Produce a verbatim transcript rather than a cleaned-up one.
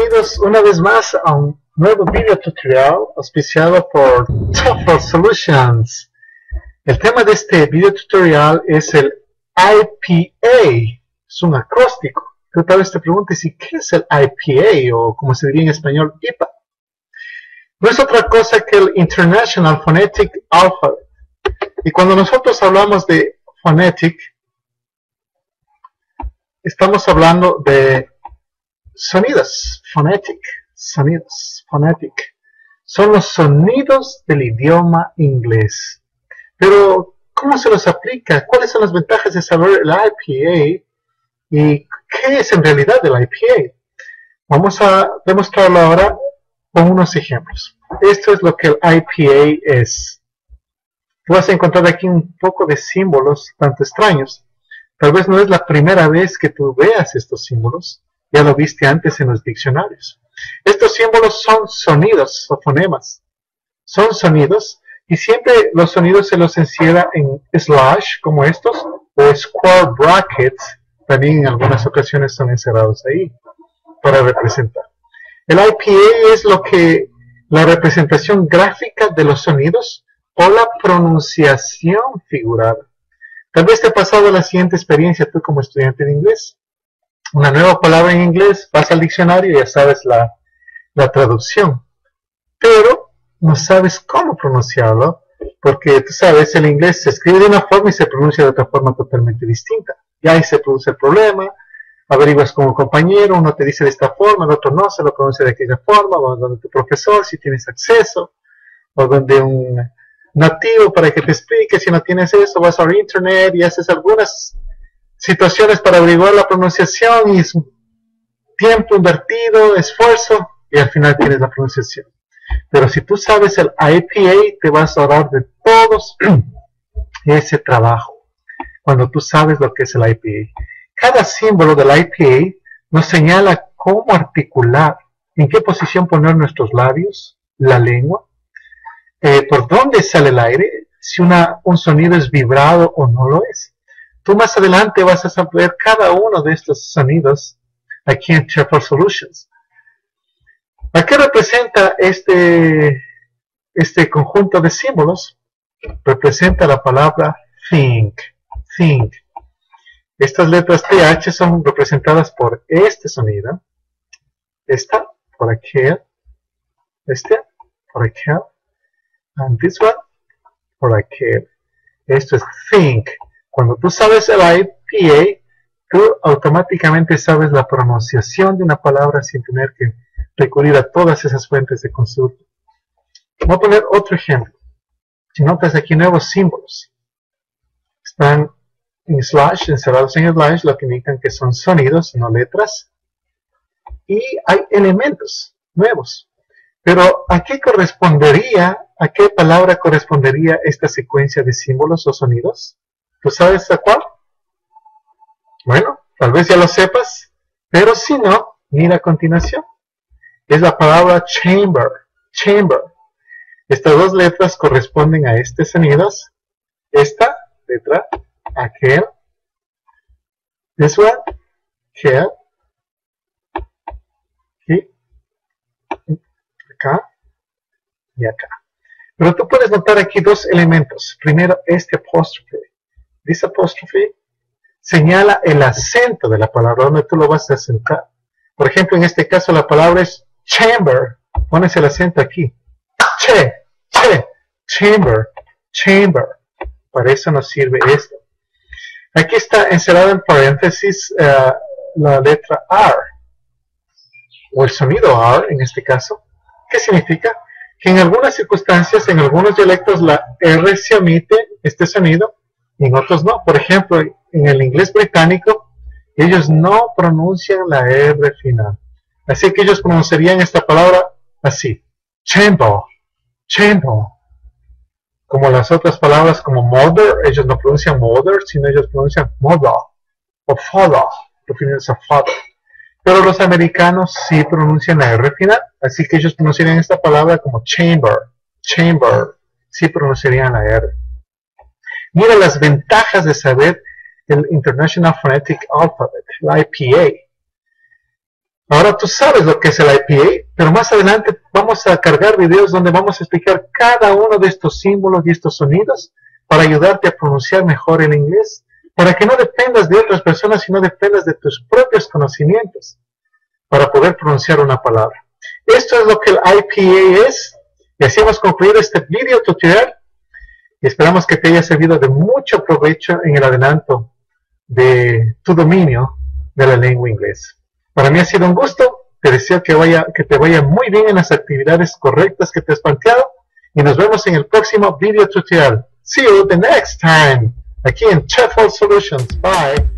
Bienvenidos una vez más a un nuevo video tutorial auspiciado por TOEFL Solutions. El tema de este video tutorial es el I P A. Es un acróstico. Tú tal vez te preguntes, ¿y qué es el I P A? O como se diría en español, I P A. No es otra cosa que el International Phonetic Alphabet. Y cuando nosotros hablamos de phonetic, estamos hablando de sonidos, phonetic, sonidos, phonetic. Son los sonidos del idioma inglés. Pero, ¿cómo se los aplica? ¿Cuáles son las ventajas de saber el I P A? ¿Y qué es en realidad el I P A? Vamos a demostrarlo ahora con unos ejemplos. Esto es lo que el I P A es. Tú vas a encontrar aquí un poco de símbolos tanto extraños. Tal vez no es la primera vez que tú veas estos símbolos. Ya lo viste antes en los diccionarios. Estos símbolos son sonidos o fonemas. Son sonidos y siempre los sonidos se los encierra en slash como estos o square brackets. También en algunas ocasiones son encerrados ahí para representar. El I P A es lo que la representación gráfica de los sonidos o la pronunciación figurada. Tal vez te ha pasado la siguiente experiencia tú como estudiante de inglés. Una nueva palabra en inglés, vas al diccionario y ya sabes la, la traducción. Pero no sabes cómo pronunciarlo, porque tú sabes, el inglés se escribe de una forma y se pronuncia de otra forma totalmente distinta. Y ahí se produce el problema, averiguas con un compañero, uno te dice de esta forma, el otro no, se lo pronuncia de aquella forma, o donde tu profesor, si tienes acceso, o donde un nativo para que te explique. Si no tienes eso, vas al internet y haces algunas situaciones para averiguar la pronunciación y es tiempo invertido, esfuerzo, y al final tienes la pronunciación. Pero si tú sabes el I P A, te vas a ahorrar de todos ese trabajo cuando tú sabes lo que es el I P A. Cada símbolo del I P A nos señala cómo articular, en qué posición poner nuestros labios, la lengua, eh, por dónde sale el aire, si una, un sonido es vibrado o no lo es. Tú más adelante vas a saber cada uno de estos sonidos aquí en TOEFL Solutions. ¿A qué representa este, este conjunto de símbolos? Representa la palabra think, think. Estas letras T H son representadas por este sonido, esta por aquel, este por aquel, and this one por aquel. Esto es think. Cuando tú sabes el I P A, tú automáticamente sabes la pronunciación de una palabra sin tener que recurrir a todas esas fuentes de consulta. Voy a poner otro ejemplo. Si notas aquí nuevos símbolos, están en slash, encerrados en slash, lo que indican que son sonidos, no letras. Y hay elementos nuevos. Pero ¿a qué correspondería, a qué palabra correspondería esta secuencia de símbolos o sonidos? ¿Tú sabes a cuál? Bueno, tal vez ya lo sepas, pero si no, mira a continuación. Es la palabra chamber, chamber. Estas dos letras corresponden a estos sonidos. Esta letra, aquel, this one, aquel, aquí, acá y acá. Pero tú puedes notar aquí dos elementos. Primero, este apóstrofe. This apóstrofe señala el acento de la palabra, donde tú lo vas a acentar. Por ejemplo, en este caso la palabra es chamber. Pones el acento aquí. Che, che, chamber, chamber. Para eso nos sirve esto. Aquí está encerrado en paréntesis uh, la letra R. O el sonido R en este caso. ¿Qué significa? Que en algunas circunstancias, en algunos dialectos, la R se omite, este sonido, y en otros no. Por ejemplo, en el inglés británico, ellos no pronuncian la R final. Así que ellos pronunciarían esta palabra así. Chamber, chamber. Como las otras palabras como mother, ellos no pronuncian mother, sino ellos pronuncian mother o father, refiriéndose a father. Pero los americanos sí pronuncian la R final, así que ellos pronunciarían esta palabra como chamber, chamber. Sí pronunciarían la R. Mira las ventajas de saber el International Phonetic Alphabet, el I P A. Ahora tú sabes lo que es el I P A, pero más adelante vamos a cargar videos donde vamos a explicar cada uno de estos símbolos y estos sonidos para ayudarte a pronunciar mejor el inglés, para que no dependas de otras personas, sino dependas de tus propios conocimientos para poder pronunciar una palabra. Esto es lo que el I P A es, y así hemos concluido este video tutorial, y esperamos que te haya servido de mucho provecho en el adelanto de tu dominio de la lengua inglesa. Para mí ha sido un gusto, te deseo que, vaya, que te vaya muy bien en las actividades correctas que te has planteado, y nos vemos en el próximo video tutorial. See you the next time, aquí en Chatful Solutions. Bye.